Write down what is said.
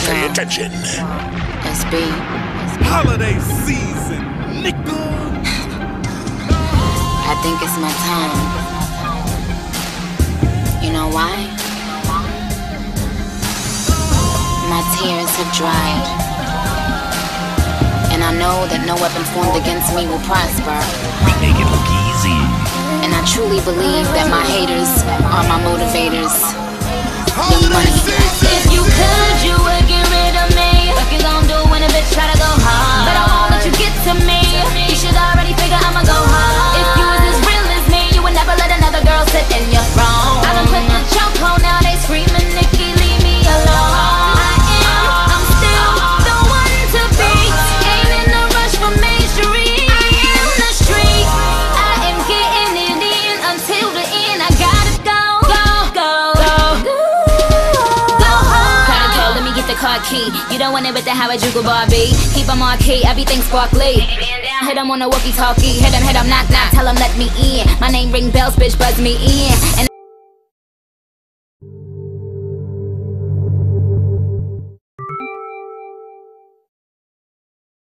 Pay attention. SB. Holiday season, nigga. I think it's my time. You know why? My tears have dried, and I know that no weapon formed against me will prosper. We make it look easy. And I truly believe that my haters are my motivators. Young Money. If you could, you would get rid of me. What you gon' do when a bitch try to go hard? But I won't let you get to me. You should already figure I'ma go hard. If you was as real as me, you would never let another girl sit in your throne. I done put the chokehold, now they screaming, Nicki, leave me alone. I'm still the one to be. Ain't in no rush for mainstream. I am the street. I am getting it in until the end. I gotta go, go, go, go. Let me get the car key. You don't want it with the how a jugal Barbie. Keep 'em on key, everything sparkly. Hit 'em on a walkie-talkie. Hit 'em, knock, knock. Tell 'em let me in. My name ring bells, bitch, buzz me in. And